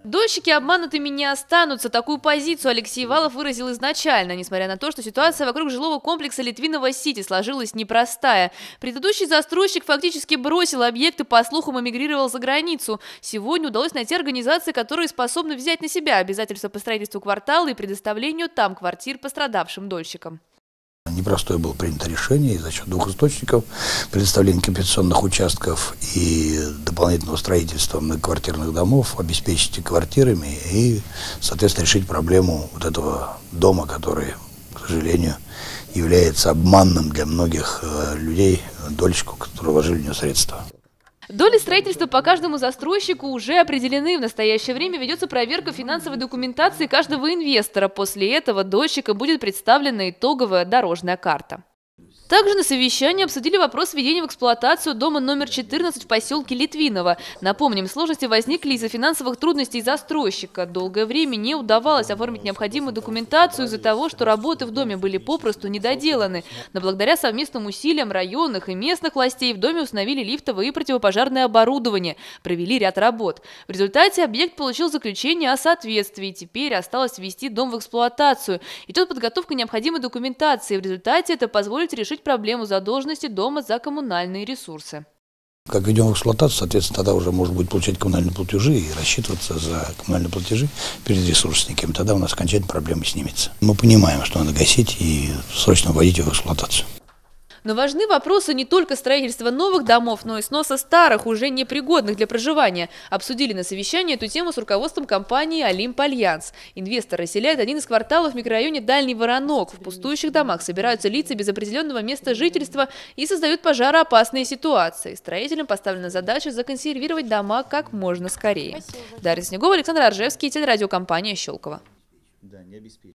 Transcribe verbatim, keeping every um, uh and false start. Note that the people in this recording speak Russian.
Дольщики обманутыми не останутся. Такую позицию Алексей Валов выразил изначально, несмотря на то, что ситуация вокруг жилого комплекса Литвиново-Сити сложилась непростая. Предыдущий застройщик фактически бросил объект и, по слухам, эмигрировал за границу. Сегодня удалось найти организации, которые способны взять на себя обязательства по строительству квартала и предоставлению там квартир пострадавшим дольщикам. Непростое было принято решение, и за счет двух источников предоставления компенсационных участков и дополнительного строительства многоквартирных домов обеспечить квартирами и, соответственно, решить проблему вот этого дома, который, к сожалению, является обманным для многих людей, дольщиков, которые вложили в него средства. Доли строительства по каждому застройщику уже определены. В настоящее время ведется проверка финансовой документации каждого инвестора. После этого дольщика будет представлена итоговая дорожная карта. Также на совещании обсудили вопрос введения в эксплуатацию дома номер четырнадцать в поселке Литвиново. Напомним, сложности возникли из-за финансовых трудностей застройщика. Долгое время не удавалось оформить необходимую документацию из-за того, что работы в доме были попросту недоделаны. Но благодаря совместным усилиям районных и местных властей в доме установили лифтовое и противопожарное оборудование, провели ряд работ. В результате объект получил заключение о соответствии. Теперь осталось ввести дом в эксплуатацию. Идет подготовка необходимой документации. В результате это позволит решить проблему задолженности дома за коммунальные ресурсы. Как ведем в эксплуатацию, соответственно, тогда уже можно будет получать коммунальные платежи и рассчитываться за коммунальные платежи перед ресурсниками. Тогда у нас окончательно проблема снимется. Мы понимаем, что надо гасить и срочно вводить его в эксплуатацию. Но важны вопросы не только строительства новых домов, но и сноса старых, уже непригодных для проживания. Обсудили на совещании эту тему с руководством компании «Олимп Альянс». Инвестор расселяет один из кварталов в микрорайоне Дальний Воронок. В пустующих домах собираются лица без определенного места жительства и создают пожароопасные ситуации. Строителям поставлена задача законсервировать дома как можно скорее. Дарья Снегова, Александр Аржевский, телерадиокомпания «Щелково».